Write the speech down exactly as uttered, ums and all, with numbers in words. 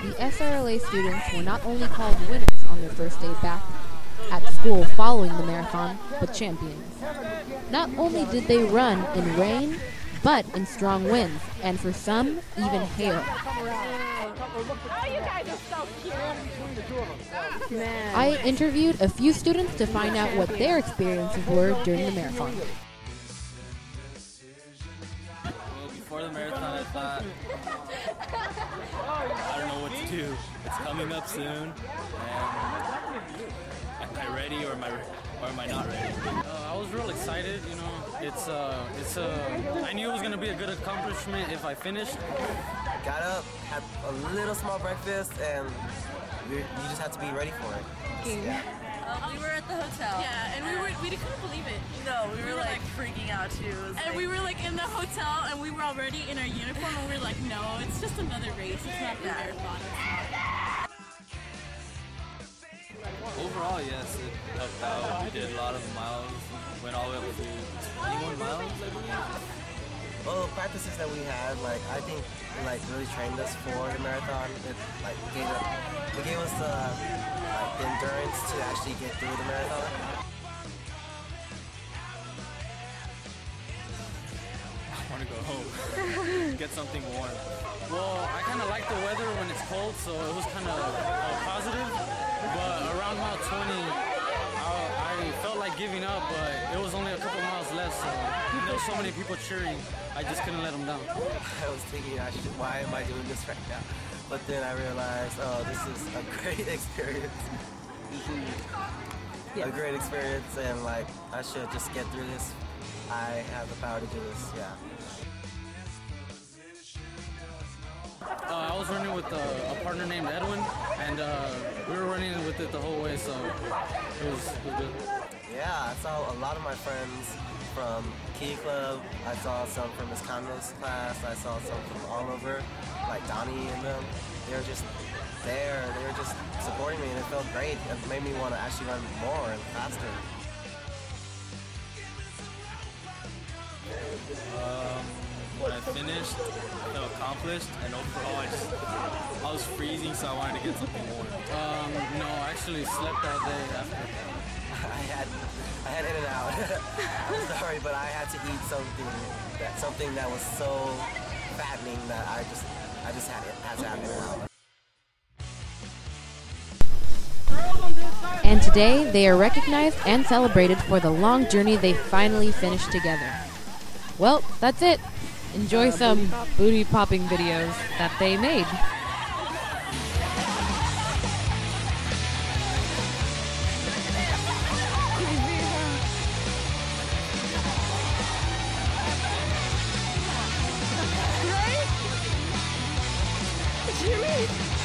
the S R L A students were not only called winners on their first day back at school following the marathon, but champions. Not only did they run in rain, but in strong winds, and for some, even hail. Oh, you guys are so cute. Man. I interviewed a few students to find out what their experiences were during the marathon. Well, before the marathon, I thought, I don't know what to do. It's coming up soon, and am I ready or am I, or am I not ready? Uh, I was real excited, you know. It's uh, it's uh, I knew it was gonna be a good accomplishment if I finished. Got up, had a little small breakfast, and you you just have to be ready for it. Yeah. Um, we were at the hotel. Yeah, and we were we couldn't believe it. No, we, we were, were like, like freaking out too. And like, we were like in the hotel, and we were already in our uniform, and we were like, no, it's just another race. It's not the Yeah. marathon. Overall, yes, it helped out. We did a lot of miles. Went all the way up to twenty-one miles, I believe. Well, practices that we had, like I think, like really trained us for the marathon. It like gave it, it gave us the like the endurance to actually get through the marathon. I want to go home, get something warm. Well, I kind of like the weather when it's cold, so it was kind of uh, positive. But around mile twenty, I, I felt like giving up, but it was only a couple miles left, so there were so many people cheering, I just couldn't let them down. I was thinking, I should, why am I doing this right now? But then I realized, oh, this is a great experience. Yes. A great experience, and like I should just get through this. I have the power to do this. Yeah. Uh, I was running with uh, a partner named Edwin, and uh, we were running with it the whole way, so it was, it was good. Yeah, I saw a lot of my friends from Key Club. I saw some from Miss Condo's class. I saw some from all over, like Donnie and them. They were just there. They were just supporting me, and it felt great. It made me want to actually run more and faster. Um, when I finished, I felt accomplished, and overall I just, I was freezing, so I wanted to get something warm. Um, no, I actually slept all day after. I had, I had in and out. I'm sorry, but I had to eat something that something that was so fattening that I just, I just had it, had to have in and out. And today, they are recognized and celebrated for the long journey they finally finished together. Well, that's it. Enjoy some booty popping videos that they made. Right? Jimmy?